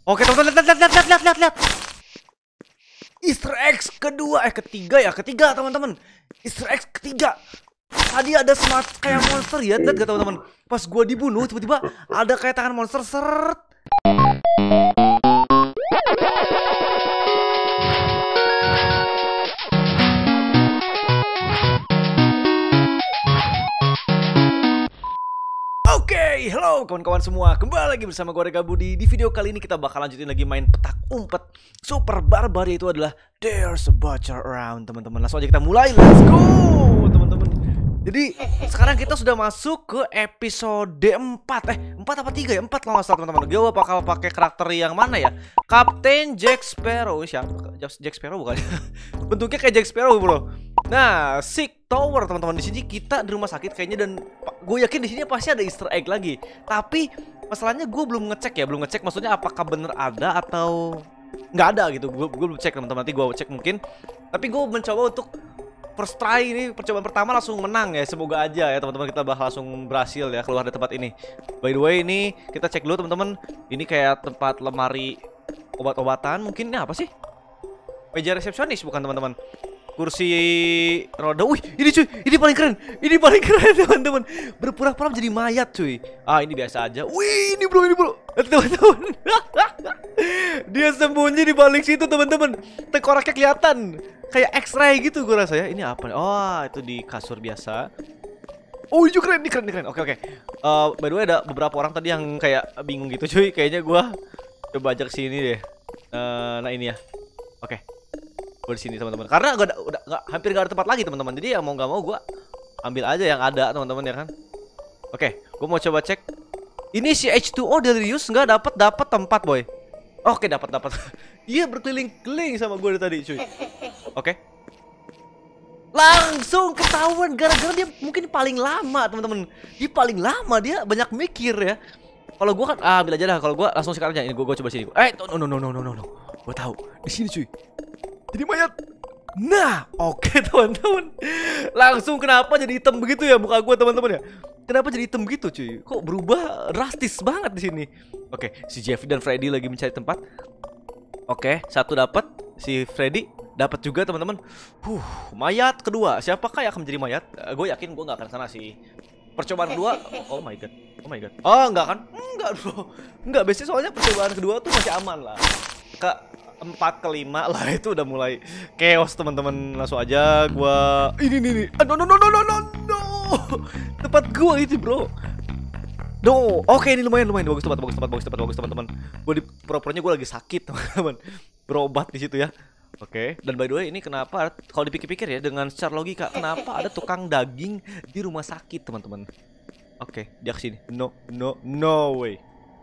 Oke teman-teman, lihat. Easter eggs kedua, ketiga teman-teman. Easter eggs ketiga. Tadi ada smart kayak monster ya, lihat gak teman-teman? Pas gua dibunuh tiba-tiba ada kayak tangan monster seret. Oke, halo kawan-kawan semua, kembali lagi bersama gue Rega Budi. Di video kali ini kita bakal lanjutin lagi main petak umpet super barbar, yaitu adalah There's a Butcher Around, teman-teman. Langsung aja kita mulai, let's go teman-teman. Jadi sekarang kita sudah masuk ke episode 4 4 apa 3 ya? 4 kalau nggak salah teman-teman. Gue bakal pakai karakter yang mana ya? Kapten Jack Sparrow. Siapa? Jack Sparrow bukan? Bentuknya kayak Jack Sparrow bro. Nah, Sick Tower teman-teman. Di sini kita di rumah sakit kayaknya, dan gue yakin di sini pasti ada Easter egg lagi. Tapi masalahnya gue belum ngecek maksudnya apakah bener ada atau nggak ada gitu. Gue belum cek teman-teman, nanti gue cek mungkin. Tapi gue mencoba untuk first try ini, percobaan pertama langsung menang ya. Semoga aja ya teman-teman, kita bakal langsung berhasil ya keluar dari tempat ini. By the way, ini kita cek dulu teman-teman. Ini kayak tempat lemari obat-obatan, mungkin ini apa sih? Meja resepsionis bukan teman-teman? Kursi roda. Wih, ini cuy, ini paling keren. Ini paling keren teman-teman. Berpura-pura menjadi mayat cuy. Ah, ini biasa aja. Wih, ini bro teman-teman. Dia sembunyi di balik situ teman-teman. Tengkoraknya kelihatan kayak X-ray gitu gue rasa ya. Ini apa? Oh, itu di kasur biasa. Oh, ini keren. Oke. By the way, ada beberapa orang tadi yang kayak bingung gitu cuy. Kayaknya gue coba ajak sini deh. Nah ini ya. Oke. Gue di sini teman-teman. Karena hampir gak ada tempat lagi teman-teman. Jadi ya mau nggak mau gue ambil aja yang ada teman-teman ya kan. Oke, gue mau coba cek. Ini si H2O Delirious nggak dapat tempat boy. Oke, dapat. Dia berkeliling-keliling sama gue dari tadi cuy. Oke. Langsung ketahuan gara-gara dia mungkin paling lama teman-teman. Dia paling lama, dia banyak mikir ya. Kalau gue kan ambil aja dah. Kalau gue langsung sekarang aja. Ini gue coba sini. No. Gue tahu di sini cuy. Jadi mayat. Nah, oke teman-teman. Langsung kenapa jadi hitam begitu ya muka gue teman-teman ya? Kenapa jadi hitam gitu cuy? Kok berubah drastis banget di sini? Oke, si Jeffy dan Freddy lagi mencari tempat. Oke, satu dapat, si Freddy dapat juga teman-teman. Mayat kedua. Siapakah yang akan menjadi mayat? Gue yakin gue nggak akan sana sih. Percobaan kedua. Oh my god. Oh, enggak kan? Enggak bro. Enggak, biasanya soalnya percobaan kedua tuh masih aman lah. Ke 4 ke 5 lah itu udah mulai chaos teman-teman. Langsung aja gua ini. No. Tempat gua itu, bro. No. Oke, ini lumayan bagus teman-teman. Gua di pura-puranya gua lagi sakit, teman-teman. Berobat di situ ya. Oke, dan by the way ini kenapa kalau dipikir-pikir ya dengan secara logika kenapa ada tukang daging di rumah sakit, teman-teman? Oke, dia kesini. No way.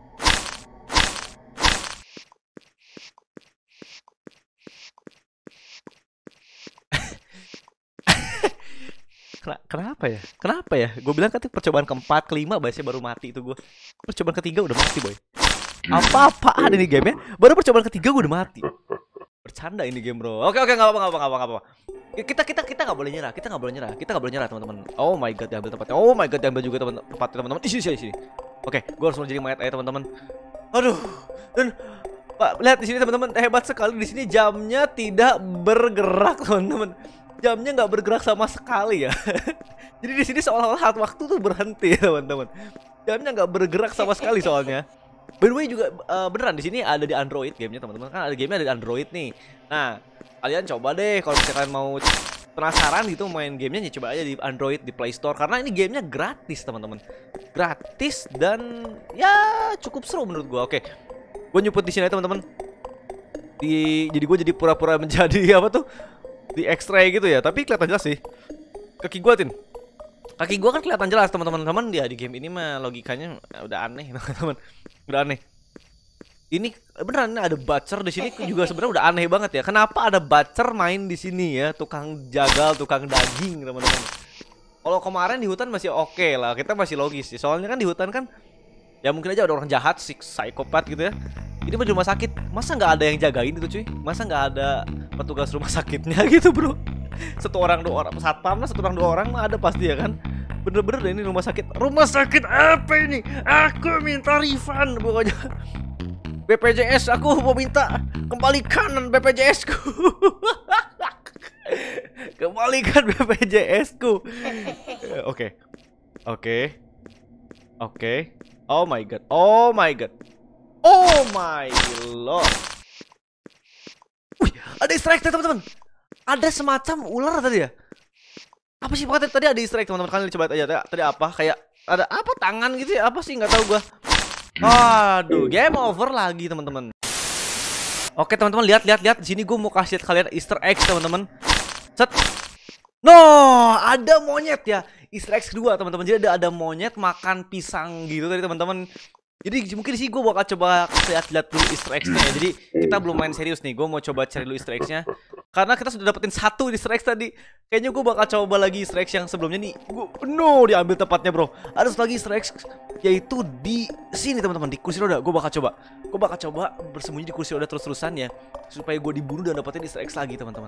Kenapa ya? Gue bilang kan percobaan keempat, kelima biasanya baru mati itu gue. Percobaan ketiga udah mati boy. Apa-apaan ini gamenya? Baru percobaan ketiga gue udah mati. Bercanda ini game bro. Oke, nggak apa-apa. Kita nggak boleh nyerah. Kita nggak boleh nyerah teman-teman. Oh my god, diambil tempatnya. Oh my god, diambil juga teman-teman. Di sini. Oke, gue harus menjadi mayat aja teman-teman. Aduh. Dan Pak, lihat di sini teman-teman, hebat sekali di sini jamnya tidak bergerak teman-teman. Jamnya nggak bergerak sama sekali ya. Jadi di sini seolah-olah waktu tuh berhenti teman-teman. Jamnya nggak bergerak sama sekali soalnya. By the way juga beneran di sini ada di Android gamenya teman-teman. Kan ada gamenya ada di Android nih. Nah, kalian coba deh kalau misalkan mau penasaran gitu main gamenya, coba aja di Android di Play Store karena ini gamenya gratis teman-teman. Gratis dan ya cukup seru menurut gua. Oke, gue nyuput di sini teman-teman. Jadi gue jadi pura-pura menjadi apa tuh? Di X-ray gitu ya, tapi kelihatan jelas sih. Kaki gua kan kelihatan jelas teman-teman. Dia di game ini mah logikanya udah aneh teman-teman. Udah aneh. Ini beneran ada butcher di sini juga sebenarnya udah aneh banget ya. Kenapa ada butcher main di sini ya? Tukang jagal, tukang daging teman-teman. Kalau kemarin di hutan masih oke lah, kita masih logis sih. Soalnya kan di hutan kan ya mungkin aja ada orang jahat, psikopat gitu ya. Ini di rumah sakit, masa nggak ada yang jagain itu cuy? Masa nggak ada petugas rumah sakitnya gitu bro? Satu orang dua orang, satpam lah, satu orang dua orang mah ada pasti ya kan? Bener-bener deh ini rumah sakit. Rumah sakit apa ini? Aku minta refund pokoknya. BPJS, aku mau minta kembalikan BPJS-ku. Kembalikan BPJS-ku. Oke. Oh my god. Oh my lord. Wih, ada Easter egg teman-teman. Ada semacam ular tadi ya. Apa sih pokoknya tadi ada Easter egg teman-teman. Kalian coba aja tadi apa, kayak ada apa tangan gitu ya, apa sih nggak tahu gua. Aduh, game over lagi teman-teman. Oke teman-teman, lihat di sini gue mau kasih kalian Easter egg teman-teman. Set. No, ada monyet ya. Easter egg kedua teman-teman. Jadi ada monyet makan pisang gitu tadi teman-teman. Jadi mungkin sih gue bakal coba lihat dulu Easter eggs-nya ya. Jadi kita belum main serius nih. Gue mau coba cari dulu Easter eggs-nya. Karena kita sudah dapetin satu Easter eggs tadi. Kayaknya gue bakal coba lagi Easter eggs yang sebelumnya nih. No, diambil tempatnya bro. Ada satu lagi Easter eggs, yaitu di sini teman-teman, di kursi roda. Gue bakal coba bersembunyi di kursi roda terus-terusan ya, supaya gue dibunuh dan dapetin Easter eggs lagi teman-teman.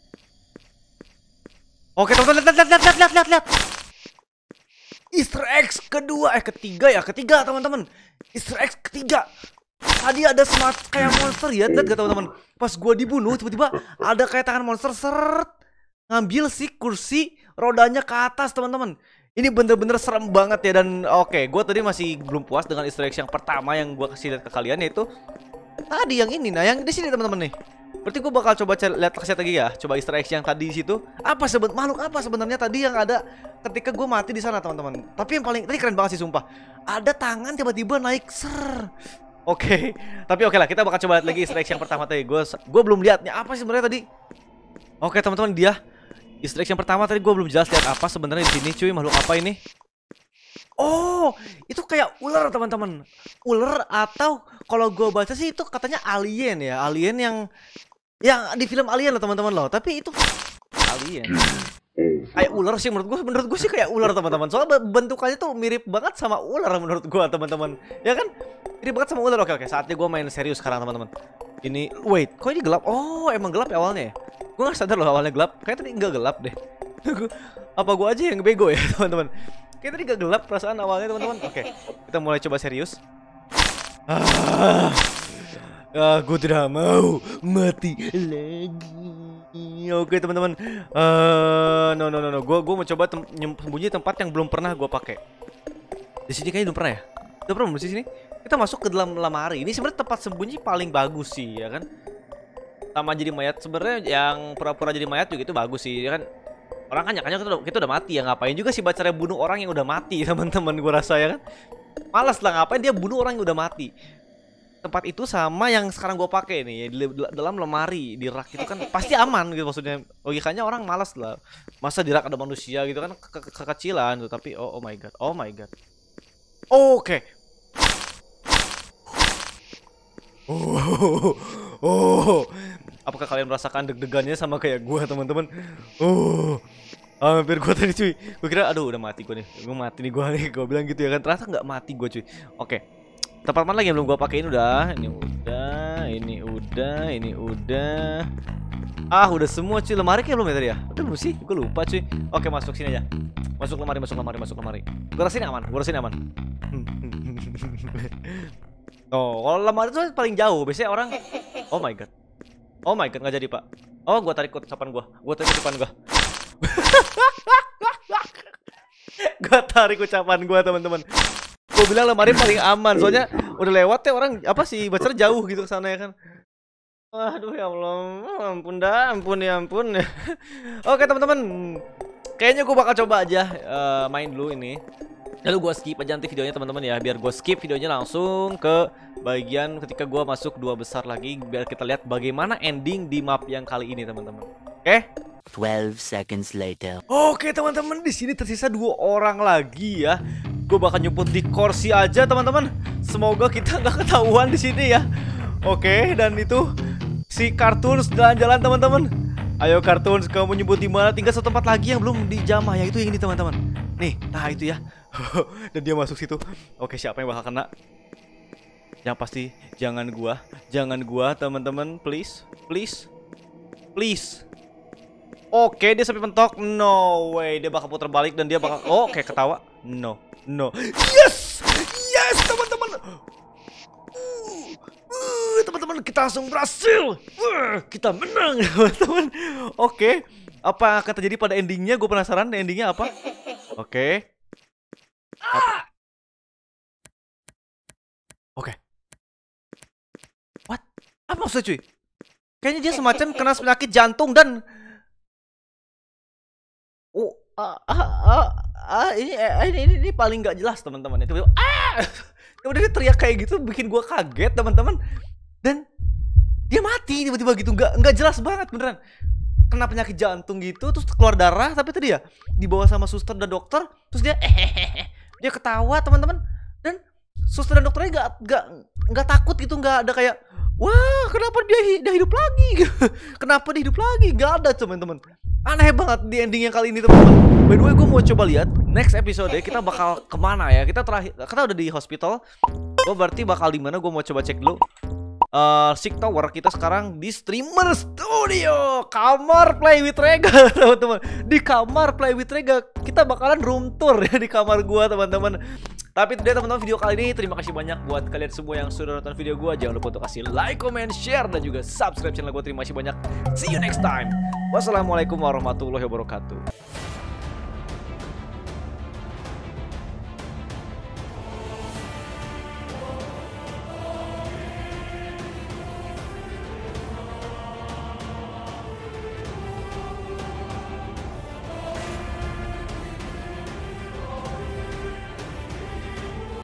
Oke teman-teman, lihat. Easter eggs ketiga teman-teman. Easter eggs ketiga. Tadi ada smart kayak monster ya, lihat gak teman-teman? Pas gue dibunuh tiba-tiba ada kayak tangan monster seret ngambil si kursi rodanya ke atas teman-teman. Ini bener-bener serem banget ya. Dan oke, gue tadi masih belum puas dengan Easter eggs yang pertama yang gue kasih lihat ke kalian, yaitu tadi yang ini. Nah, yang di sini teman-teman nih. Berarti gue bakal coba lihat lagi ya. Coba Easter eggs yang tadi di situ. Makhluk apa sebenarnya tadi yang ada ketika gue mati di sana teman-teman. Tapi yang paling tadi keren banget sih sumpah. Ada tangan tiba-tiba naik ser. Oke, tapi oke lah, kita bakal coba lihat lagi Easter eggs yang pertama tadi. Gue belum lihatnya apa sih sebenarnya tadi. Oke teman-teman, dia Easter eggs yang pertama tadi gue belum jelas lihat apa sebenarnya di sini cuy. Makhluk apa ini? Oh, itu kayak ular teman-teman. Ular atau kalau gue baca sih itu katanya alien ya. Alien yang di film Alien loh teman-teman loh. Tapi itu alien. Kayak ular sih menurut gue sih kayak ular teman-teman. Soalnya bentukannya tuh mirip banget sama ular menurut gue teman-teman. Ya kan? Mirip banget sama ular. Oke, saatnya gue main serius sekarang teman-teman. Ini, wait, kok ini gelap? Oh, emang gelap ya awalnya ya? Gue gak sadar loh awalnya gelap. Kayaknya tadi nggak gelap deh. Apa gue aja yang bego ya teman-teman? Kayaknya tadi gak gelap perasaan awalnya teman-teman. Oke, kita mulai coba serius. Aku tidak mau mati lagi. Oke teman-teman. No. Gue mau coba sembunyi tempat yang belum pernah gue pakai. Di sini kayaknya belum pernah ya. Udah pernah belum di sini? Kita masuk ke dalam lemari. Ini sebenarnya tempat sembunyi paling bagus sih, ya kan? Sama jadi mayat sebenarnya, yang pura-pura jadi mayat juga itu bagus sih, ya kan? Orang kan nyakanya kita udah mati ya, ngapain juga sih bacarnya bunuh orang yang udah mati, teman-teman, gue rasa ya kan? Malas lah, ngapain dia bunuh orang yang udah mati. Tempat itu sama yang sekarang gue pakai nih ya, di dalam lemari, di rak itu kan pasti aman gitu maksudnya. Logikanya orang malas lah, masa di rak ada manusia gitu kan, kekecilan tuh. Tapi oh my god. Oke. Apakah kalian merasakan deg-degannya sama kayak gue teman-teman? Hampir gue tadi cuy. Gue kira aduh udah mati gue nih. Gue mati nih gue bilang gitu ya kan. Ternyata nggak mati gue cuy. Oke. Tempat mana lagi yang belum gue pakein udah. Ini udah. Udah semua cuy. Lemari kayak belum ya tadi ya? Udah belum sih? Gue lupa cuy. Oke, masuk sini aja. Masuk lemari. Gue rasain aman. Oh, kalau lemari itu paling jauh. Biasanya orang oh my god, nggak jadi pak. Oh, gue tarik ucapan gue. Gue tarik ucapan gue teman-teman. Gue bilang lemari paling aman. Soalnya udah lewat ya orang apa sih baca jauh gitu ke sana ya kan. Aduh ya Allah, ampun. Oke teman-teman, kayaknya gue bakal coba aja main dulu ini. Lalu gue skip aja nanti videonya teman-teman ya. Biar gue skip videonya langsung ke bagian ketika gue masuk 2 besar lagi. Biar kita lihat bagaimana ending di map yang kali ini teman-teman. Oke? 12 seconds later. Oke teman-teman, di sini tersisa 2 orang lagi ya. Gue bakal nyebut di kursi aja teman-teman. Semoga kita nggak ketahuan di sini ya. Oke, dan itu si Cartoons jalan-jalan teman-teman. Ayo Cartoons, kamu nyebut di mana? Tinggal satu tempat lagi yang belum dijamah, yaitu yang ini teman-teman. Nih, nah itu ya. Dan dia masuk situ. Oke, siapa yang bakal kena? Yang pasti jangan gua teman-teman, please. Oke, dia sampai mentok. No way, dia bakal putar balik dan dia bakal oke, ketawa. No. Yes, teman-teman. kita langsung berhasil. Kita menang, teman-teman. Oke, apa akan terjadi pada endingnya? Gue penasaran endingnya apa. Oke. Oke. What? Apa maksudnya cuy? Kayaknya dia semacam kena penyakit jantung dan ini paling nggak jelas teman-teman. Itu kemudian dia teriak kayak gitu bikin gua kaget teman-teman. Dan dia mati tiba-tiba gitu, nggak jelas banget beneran. Kena penyakit jantung gitu, terus keluar darah, tapi itu dia dibawa sama suster dan dokter, terus dia dia ketawa teman-teman, dan suster dan dokternya nggak takut gitu, nggak ada kayak wah kenapa dia hidup lagi, kenapa dia hidup lagi, nggak ada teman-teman. Aneh banget di ending yang kali ini teman-teman. By the way, gue mau coba lihat next episode kita bakal kemana ya. Kita udah di hospital, gue berarti bakal di mana? Gue mau coba cek dulu. Sick Tower, kita sekarang di Streamer Studio, kamar Play with Rega teman-teman. Di kamar Play with Rega kita bakalan room tour ya di kamar gua teman-teman. Tapi itu dia teman-teman video kali ini. Terima kasih banyak buat kalian semua yang sudah nonton video gua. Jangan lupa untuk kasih like, comment, share dan juga subscribe channel gua. Terima kasih banyak. See you next time. Wassalamualaikum warahmatullahi wabarakatuh.